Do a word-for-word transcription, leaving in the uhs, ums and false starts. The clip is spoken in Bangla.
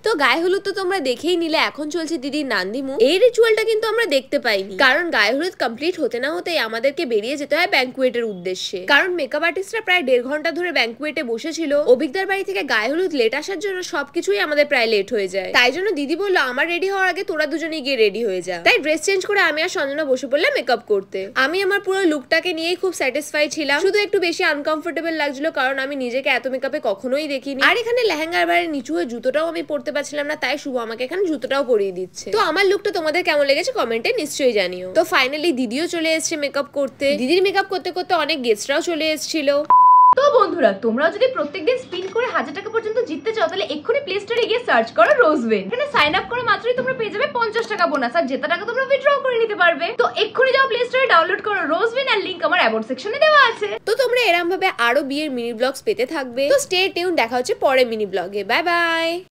তো গায়ে হলুদ তো তোমরা দেখেই নিলে, এখন চলছে দিদির নান্দিমুখ। এই রিচুয়ালটা কিন্তু আমরা দেখতে পাইনি, কারণ গায়ে হলুদ কমপ্লিট হতে না হতেই আমাদেরকে বেরিয়ে যেতে হয় ব্যাংকুয়েটের উদ্দেশ্যে। কারণ মেকআপ আর্টিস্টরা প্রায় দেড় ঘন্টা ধরে ব্যাংকুয়েটে বসেছিল। অভিজ্ঞতার বাড়ি থেকে গায়ে হলুদ লেট আসার জন্য সবকিছুই আমাদের প্রায় লেট হয়ে যায়। তাই জন্য দিদি বললো আমার রেডি হওয়ার আগে তোরা দুজনেই গিয়ে রেডি হয়ে যা। তাই ড্রেস চেঞ্জ করে আমি আর সঞ্জনা বসে পড়লাম মেকআপ করতে। আমি আমার পুরো লুকটাকে নিয়েই খুব স্যাটিসফাই ছিলাম, শুধু একটু বেশি আনকমফোর্টেবল লাগছিল কারণ আমি নিজেকে এত মেকআপে কখনোই দেখিনি। আর এখানে লেহেঙ্গার বাইরে নিচু হয়ে জুতোটাও আমি পরতে পারছিলাম না, তাই শুভ আমাকে এখানে জুতোটাও পরিয়ে দিচ্ছে। তো আমার লুকটা তোমাদের কেমন লেগেছে কমেন্টে নিশ্চয়ই জানিও। তো ফাইনালি দিদিও চলে এসেছে মেকআপ করতে। দিদির মেকআপ করতে করতে অনেক গেস্টরাও চলে এসেছিল। তো বন্ধুরা, তোমরাও যদি প্রত্যেকদিন স্পিন করে হাজার টাকা পর্যন্ত জিততে চাও, তাহলে এক্ষুনি প্লে স্টোরে গিয়ে সার্চ করো রোজউইন। এখানে সাইন আপ করে মাত্রই তোমরা পেয়ে যাবে পঞ্চাশ টাকা বোনাস, আর জেতা টাকা তোমরা উইথড্র করে নিতে পারবে। তো এক্ষুনি যাও প্লে স্টোরে, ডাউনলোড করো রোজউইন, আর লিংক আমার অ্যাবাউট সেকশনে দেওয়া আছে। তো তোমরা এরকম ভাবে আরো বিয়ের মিনি ব্লগস পেতে থাকবে। তো স্টে টিউন, দেখা হচ্ছে পরে মিনি ব্লগে। Bye by.